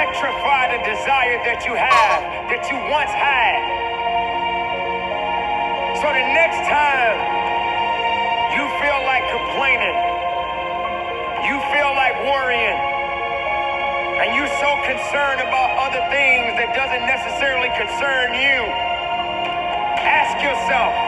electrify the desire that you have, that you once had. So the next time you feel like complaining, you feel like worrying, and you're so concerned about other things that doesn't necessarily concern you, ask yourself,